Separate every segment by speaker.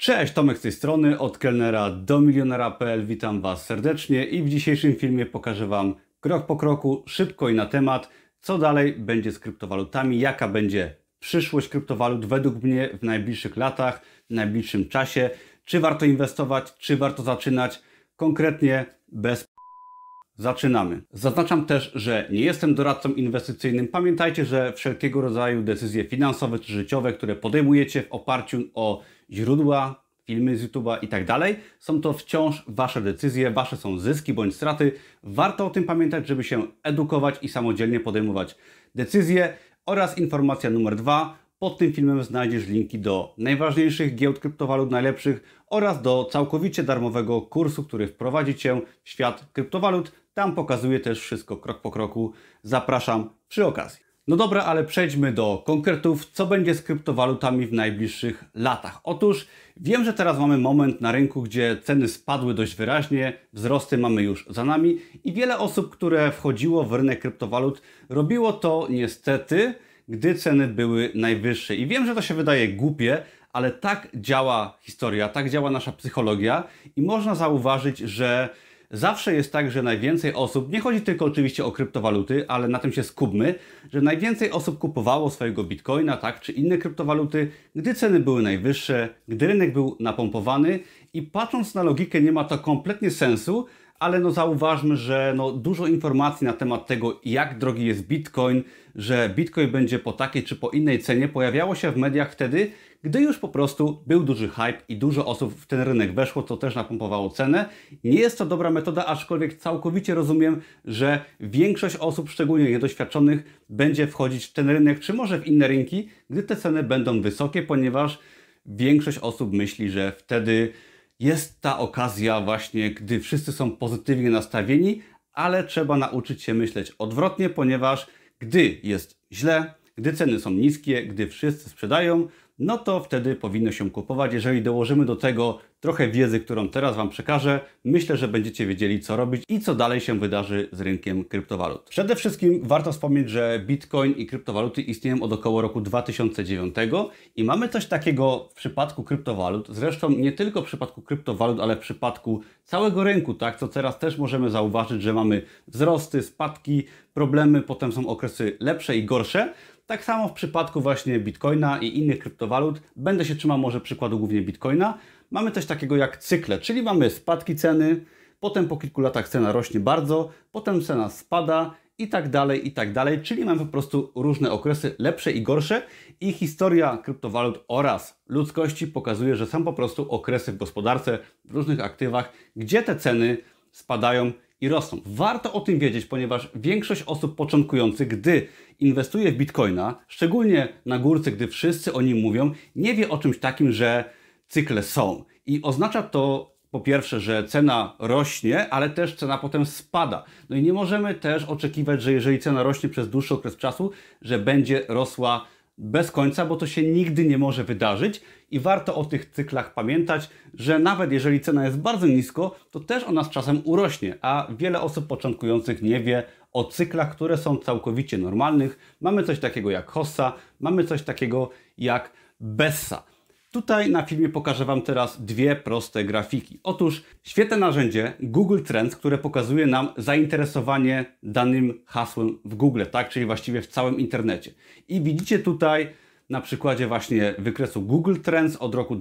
Speaker 1: Cześć, Tomek z tej strony, od kelnera do milionera.pl. Witam Was serdecznie i w dzisiejszym filmie pokażę Wam krok po kroku, szybko i na temat, co dalej będzie z kryptowalutami, jaka będzie przyszłość kryptowalut według mnie w najbliższych latach, w najbliższym czasie, czy warto inwestować, czy warto zaczynać, konkretnie bez Zaczynamy. Zaznaczam też, że nie jestem doradcą inwestycyjnym. Pamiętajcie, że wszelkiego rodzaju decyzje finansowe czy życiowe, które podejmujecie w oparciu o źródła, filmy z YouTube'a i tak dalej, są to wciąż Wasze decyzje, Wasze są zyski bądź straty. Warto o tym pamiętać, żeby się edukować i samodzielnie podejmować decyzje. Oraz informacja numer 2. Pod tym filmem znajdziesz linki do najważniejszych giełd kryptowalut, najlepszych oraz do całkowicie darmowego kursu, który wprowadzi Cię w świat kryptowalut. Tam pokazuję też wszystko krok po kroku. Zapraszam przy okazji. No dobra, ale przejdźmy do konkretów, co będzie z kryptowalutami w najbliższych latach. Otóż wiem, że teraz mamy moment na rynku, gdzie ceny spadły dość wyraźnie, wzrosty mamy już za nami i wiele osób, które wchodziło w rynek kryptowalut, robiło to niestety, gdy ceny były najwyższe. I wiem, że to się wydaje głupie, ale tak działa historia, tak działa nasza psychologia i można zauważyć, że zawsze jest tak, że najwięcej osób, nie chodzi tylko oczywiście o kryptowaluty, ale na tym się skupmy, że najwięcej osób kupowało swojego bitcoina, tak, czy inne kryptowaluty, gdy ceny były najwyższe, gdy rynek był napompowany i patrząc na logikę nie ma to kompletnie sensu, ale no zauważmy, że dużo informacji na temat tego, jak drogi jest Bitcoin, że Bitcoin będzie po takiej czy po innej cenie, pojawiało się w mediach wtedy, gdy już po prostu był duży hype i dużo osób w ten rynek weszło, co też napompowało cenę. Nie jest to dobra metoda, aczkolwiek całkowicie rozumiem, że większość osób, szczególnie niedoświadczonych, będzie wchodzić w ten rynek, czy może w inne rynki, gdy te ceny będą wysokie, ponieważ większość osób myśli, że wtedy jest ta okazja właśnie, gdy wszyscy są pozytywnie nastawieni, ale trzeba nauczyć się myśleć odwrotnie, ponieważ gdy jest źle, gdy ceny są niskie, gdy wszyscy sprzedają, no to wtedy powinno się kupować. Jeżeli dołożymy do tego trochę wiedzy, którą teraz Wam przekażę, myślę, że będziecie wiedzieli, co robić i co dalej się wydarzy z rynkiem kryptowalut. Przede wszystkim warto wspomnieć, że Bitcoin i kryptowaluty istnieją od około roku 2009 i mamy coś takiego w przypadku kryptowalut, zresztą nie tylko w przypadku kryptowalut, ale w przypadku całego rynku, tak, co teraz też możemy zauważyć, że mamy wzrosty, spadki, problemy, potem są okresy lepsze i gorsze. Tak samo w przypadku właśnie Bitcoina i innych kryptowalut, będę się trzymał może przykładu głównie Bitcoina, mamy coś takiego jak cykle, czyli mamy spadki ceny, potem po kilku latach cena rośnie bardzo, potem cena spada i tak dalej, czyli mamy po prostu różne okresy, lepsze i gorsze i historia kryptowalut oraz ludzkości pokazuje, że są po prostu okresy w gospodarce, w różnych aktywach, gdzie te ceny spadają i rosną. Warto o tym wiedzieć, ponieważ większość osób początkujących, gdy inwestuje w Bitcoina, szczególnie na górce, gdy wszyscy o nim mówią, nie wie o czymś takim, że cykle są. I oznacza to po pierwsze, że cena rośnie, ale też cena potem spada. No i nie możemy też oczekiwać, że jeżeli cena rośnie przez dłuższy okres czasu, że będzie rosła bez końca, bo to się nigdy nie może wydarzyć i warto o tych cyklach pamiętać, że nawet jeżeli cena jest bardzo nisko, to też ona z czasem urośnie, a wiele osób początkujących nie wie o cyklach, które są całkowicie normalnych. Mamy coś takiego jak hossa, mamy coś takiego jak bessa. Tutaj na filmie pokażę Wam teraz dwie proste grafiki. Otóż świetne narzędzie Google Trends, które pokazuje nam zainteresowanie danym hasłem w Google, tak? Czyli właściwie w całym internecie. I widzicie tutaj na przykładzie właśnie wykresu Google Trends od roku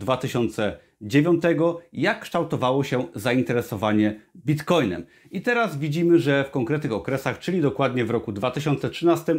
Speaker 1: 2009, jak kształtowało się zainteresowanie Bitcoinem. I teraz widzimy, że w konkretnych okresach, czyli dokładnie w roku 2013,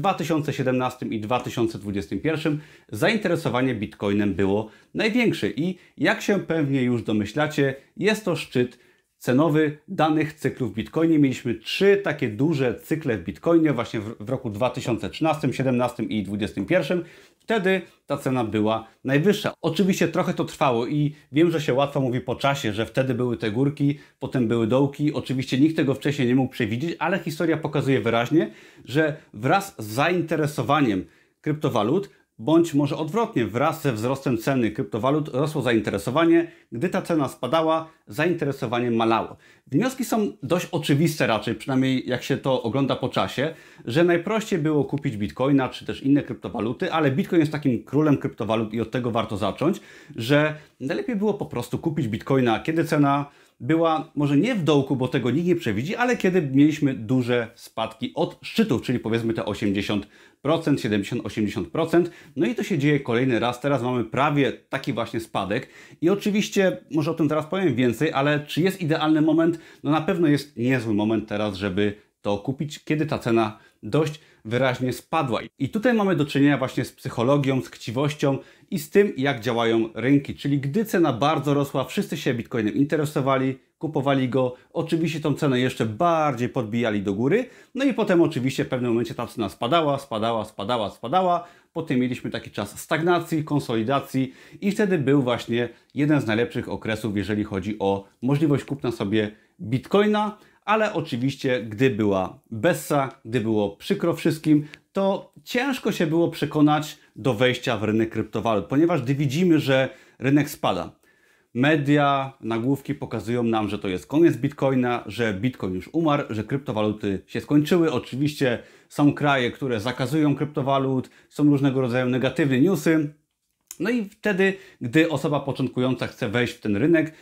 Speaker 1: 2017 i 2021 zainteresowanie Bitcoinem było największe. I jak się pewnie już domyślacie, jest to szczyt cenowy danych cyklów w Bitcoinie. Mieliśmy 3 takie duże cykle w Bitcoinie właśnie w roku 2013, 2017 i 2021. Wtedy ta cena była najwyższa. Oczywiście trochę to trwało i wiem, że się łatwo mówi po czasie, że wtedy były te górki, potem były dołki. Oczywiście nikt tego wcześniej nie mógł przewidzieć, ale historia pokazuje wyraźnie, że wraz z zainteresowaniem kryptowalut Bądź może odwrotnie, wraz ze wzrostem ceny kryptowalut rosło zainteresowanie, gdy ta cena spadała, zainteresowanie malało. Wnioski są dość oczywiste raczej, przynajmniej jak się to ogląda po czasie, że najprościej było kupić bitcoina czy też inne kryptowaluty, ale bitcoin jest takim królem kryptowalut i od tego warto zacząć, że najlepiej było po prostu kupić bitcoina, kiedy cena była może nie w dołku, bo tego nikt nie przewidzi, ale kiedy mieliśmy duże spadki od szczytów, czyli powiedzmy te 80%, 70-80%. No i to się dzieje kolejny raz. Teraz mamy prawie taki właśnie spadek. I oczywiście, może o tym teraz powiem więcej, ale czy jest idealny moment? No na pewno jest niezły moment teraz, żeby to kupić, kiedy ta cena dość wyraźnie spadła. I tutaj mamy do czynienia właśnie z psychologią, z chciwością i z tym, jak działają rynki. Czyli gdy cena bardzo rosła, wszyscy się bitcoinem interesowali, kupowali go, oczywiście tą cenę jeszcze bardziej podbijali do góry, no i potem oczywiście w pewnym momencie ta cena spadała, potem mieliśmy taki czas stagnacji, konsolidacji i wtedy był właśnie jeden z najlepszych okresów, jeżeli chodzi o możliwość kupna sobie bitcoina, ale oczywiście gdy była bessa, gdy było przykro wszystkim, to ciężko się było przekonać do wejścia w rynek kryptowalut, ponieważ gdy widzimy, że rynek spada, media, nagłówki pokazują nam, że to jest koniec bitcoina, że bitcoin już umarł, że kryptowaluty się skończyły. Oczywiście są kraje, które zakazują kryptowalut, są różnego rodzaju negatywne newsy. No i wtedy, gdy osoba początkująca chce wejść w ten rynek,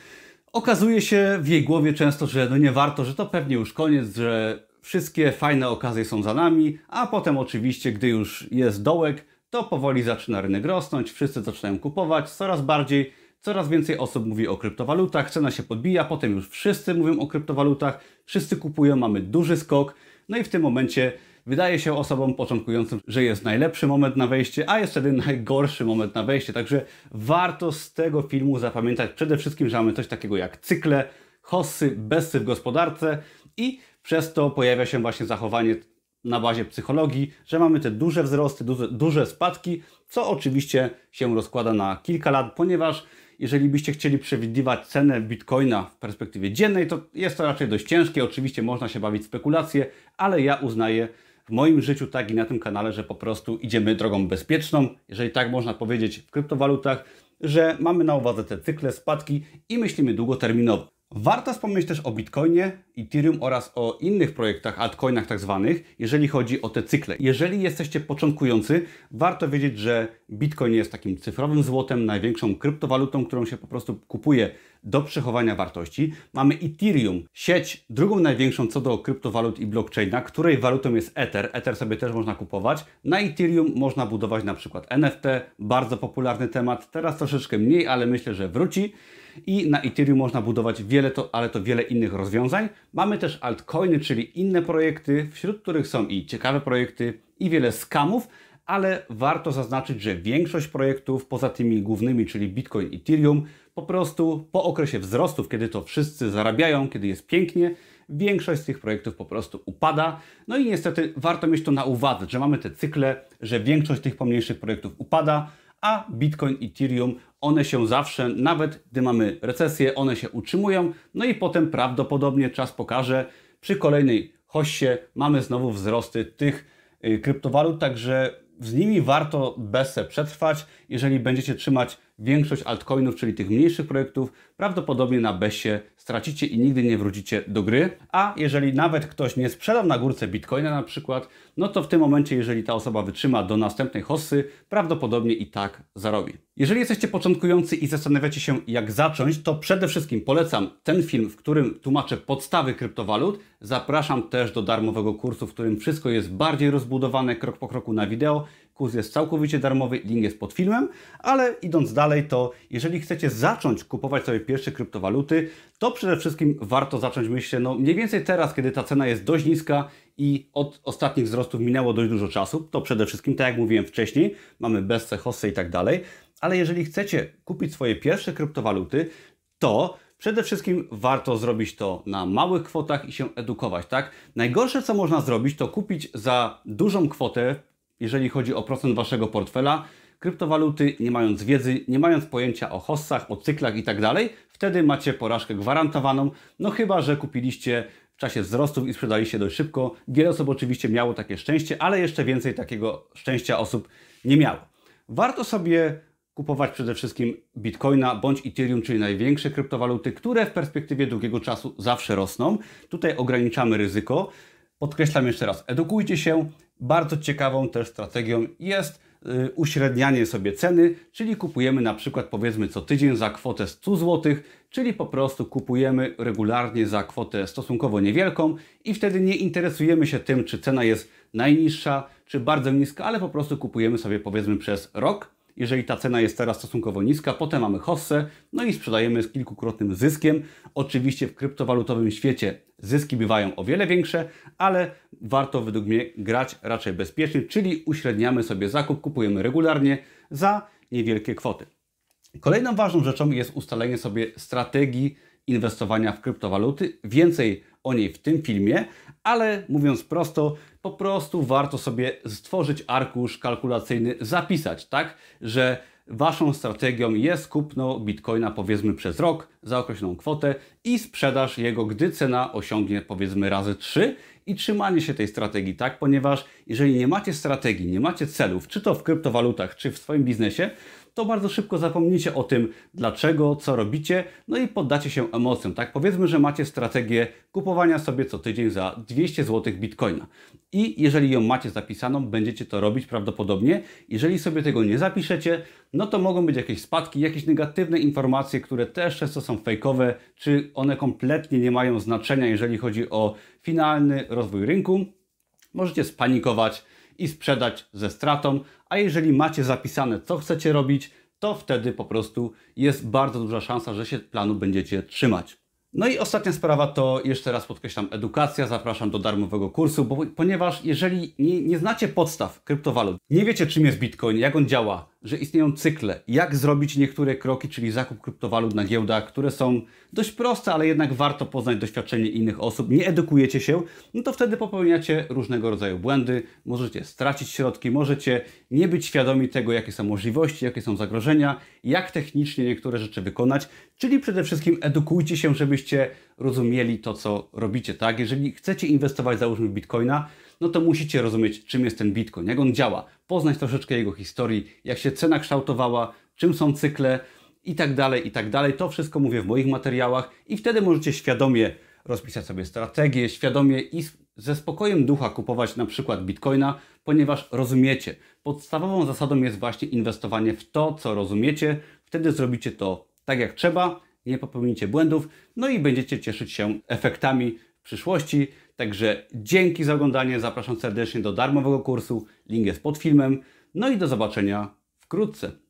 Speaker 1: okazuje się w jej głowie często, że no nie warto, że to pewnie już koniec, że wszystkie fajne okazje są za nami, a potem oczywiście, gdy już jest dołek, to powoli zaczyna rynek rosnąć, wszyscy zaczynają kupować coraz bardziej, coraz więcej osób mówi o kryptowalutach, cena się podbija, potem już wszyscy mówią o kryptowalutach, wszyscy kupują, mamy duży skok, no i w tym momencie wydaje się osobom początkującym, że jest najlepszy moment na wejście, a jest wtedy najgorszy moment na wejście. Także warto z tego filmu zapamiętać przede wszystkim, że mamy coś takiego jak cykle, hossy, bessy w gospodarce i przez to pojawia się właśnie zachowanie na bazie psychologii, że mamy te duże wzrosty, duże spadki, co oczywiście się rozkłada na kilka lat, ponieważ jeżeli byście chcieli przewidywać cenę bitcoina w perspektywie dziennej, to jest to raczej dość ciężkie. Oczywiście można się bawić w spekulacje, ale ja uznaję w moim życiu, tak i na tym kanale, że po prostu idziemy drogą bezpieczną, jeżeli tak można powiedzieć w kryptowalutach, że mamy na uwadze te cykle, spadki i myślimy długoterminowo. Warto wspomnieć też o Bitcoinie, Ethereum oraz o innych projektach, altcoinach tak zwanych, jeżeli chodzi o te cykle. Jeżeli jesteście początkujący, warto wiedzieć, że Bitcoin jest takim cyfrowym złotem, największą kryptowalutą, którą się po prostu kupuje do przechowania wartości. Mamy Ethereum, sieć drugą największą co do kryptowalut i blockchaina, której walutą jest Ether. Ether sobie też można kupować. Na Ethereum można budować na przykład NFT, bardzo popularny temat. Teraz troszeczkę mniej, ale myślę, że wróci. I na Ethereum można budować wiele innych rozwiązań. Mamy też altcoiny, czyli inne projekty, wśród których są i ciekawe projekty, i wiele skamów, ale warto zaznaczyć, że większość projektów poza tymi głównymi, czyli Bitcoin i Ethereum, po prostu po okresie wzrostów, kiedy to wszyscy zarabiają, kiedy jest pięknie, większość z tych projektów po prostu upada. No i niestety warto mieć to na uwadze, że mamy te cykle, że większość tych pomniejszych projektów upada, a Bitcoin i Ethereum, one się zawsze, nawet gdy mamy recesję, one się utrzymują, no i potem prawdopodobnie czas pokaże, przy kolejnej hossie mamy znowu wzrosty tych kryptowalut, także z nimi warto bessę przetrwać. Jeżeli będziecie trzymać większość altcoinów, czyli tych mniejszych projektów, prawdopodobnie na bessie stracicie i nigdy nie wrócicie do gry. A jeżeli nawet ktoś nie sprzedał na górce Bitcoina na przykład, no to w tym momencie, jeżeli ta osoba wytrzyma do następnej hossy, prawdopodobnie i tak zarobi. Jeżeli jesteście początkujący i zastanawiacie się, jak zacząć, to przede wszystkim polecam ten film, w którym tłumaczę podstawy kryptowalut. Zapraszam też do darmowego kursu, w którym wszystko jest bardziej rozbudowane, krok po kroku na wideo. Kurs jest całkowicie darmowy, link jest pod filmem, ale idąc dalej, to jeżeli chcecie zacząć kupować sobie pierwsze kryptowaluty, to przede wszystkim warto zacząć, myślę, no mniej więcej teraz, kiedy ta cena jest dość niska i od ostatnich wzrostów minęło dość dużo czasu, to przede wszystkim, tak jak mówiłem wcześniej, mamy bessę, hossę i tak dalej, ale jeżeli chcecie kupić swoje pierwsze kryptowaluty, to przede wszystkim warto zrobić to na małych kwotach i się edukować, tak? Najgorsze, co można zrobić, to kupić za dużą kwotę, jeżeli chodzi o procent waszego portfela, kryptowaluty, nie mając wiedzy, nie mając pojęcia o hossach, o cyklach i tak dalej, wtedy macie porażkę gwarantowaną, no chyba że kupiliście w czasie wzrostów i sprzedaliście dość szybko. Wiele osób oczywiście miało takie szczęście, ale jeszcze więcej takiego szczęścia osób nie miało. Warto sobie kupować przede wszystkim Bitcoina bądź Ethereum, czyli największe kryptowaluty, które w perspektywie długiego czasu zawsze rosną. Tutaj ograniczamy ryzyko. Podkreślam jeszcze raz, edukujcie się. Bardzo ciekawą też strategią jest uśrednianie sobie ceny, czyli kupujemy na przykład powiedzmy co tydzień za kwotę 100 zł, czyli po prostu kupujemy regularnie za kwotę stosunkowo niewielką i wtedy nie interesujemy się tym, czy cena jest najniższa, czy bardzo niska, ale po prostu kupujemy sobie powiedzmy przez rok. Jeżeli ta cena jest teraz stosunkowo niska, potem mamy hossę, no i sprzedajemy z kilkukrotnym zyskiem. Oczywiście w kryptowalutowym świecie zyski bywają o wiele większe, ale warto według mnie grać raczej bezpiecznie, czyli uśredniamy sobie zakup, kupujemy regularnie za niewielkie kwoty. Kolejną ważną rzeczą jest ustalenie sobie strategii inwestowania w kryptowaluty. Więcej o niej w tym filmie, ale mówiąc prosto, po prostu warto sobie stworzyć arkusz kalkulacyjny, zapisać, tak, że Waszą strategią jest kupno Bitcoina powiedzmy przez rok za określoną kwotę i sprzedaż jego, gdy cena osiągnie powiedzmy razy 3 i trzymanie się tej strategii, tak, ponieważ jeżeli nie macie strategii, nie macie celów, czy to w kryptowalutach, czy w swoim biznesie, to bardzo szybko zapomnicie o tym, dlaczego, co robicie, no i poddacie się emocjom, tak? Powiedzmy, że macie strategię kupowania sobie co tydzień za 200 zł Bitcoina. I jeżeli ją macie zapisaną, będziecie to robić prawdopodobnie. Jeżeli sobie tego nie zapiszecie, no to mogą być jakieś spadki, jakieś negatywne informacje, które też często są fejkowe, czy one kompletnie nie mają znaczenia, jeżeli chodzi o finalny rozwój rynku. Możecie spanikować i sprzedać ze stratą, a jeżeli macie zapisane, co chcecie robić, to wtedy po prostu jest bardzo duża szansa, że się planu będziecie trzymać. No i ostatnia sprawa to, jeszcze raz podkreślam, edukacja. Zapraszam do darmowego kursu, ponieważ jeżeli nie znacie podstaw kryptowalut, nie wiecie czym jest Bitcoin, jak on działa, że istnieją cykle, jak zrobić niektóre kroki, czyli zakup kryptowalut na giełdach, które są dość proste, ale jednak warto poznać doświadczenie innych osób, nie edukujecie się, no to wtedy popełniacie różnego rodzaju błędy, możecie stracić środki, możecie nie być świadomi tego, jakie są możliwości, jakie są zagrożenia, jak technicznie niektóre rzeczy wykonać, czyli przede wszystkim edukujcie się, żebyście rozumieli to, co robicie, tak? Jeżeli chcecie inwestować, załóżmy w Bitcoina, no to musicie rozumieć, czym jest ten Bitcoin, jak on działa, poznać troszeczkę jego historii, jak się cena kształtowała, czym są cykle i tak dalej, i tak dalej. To wszystko mówię w moich materiałach i wtedy możecie świadomie rozpisać sobie strategię, świadomie i ze spokojem ducha kupować na przykład Bitcoina, ponieważ rozumiecie. Podstawową zasadą jest właśnie inwestowanie w to, co rozumiecie. Wtedy zrobicie to tak jak trzeba, nie popełnicie błędów, no i będziecie cieszyć się efektami w przyszłości. Także dzięki za oglądanie, zapraszam serdecznie do darmowego kursu, link jest pod filmem, no i do zobaczenia wkrótce.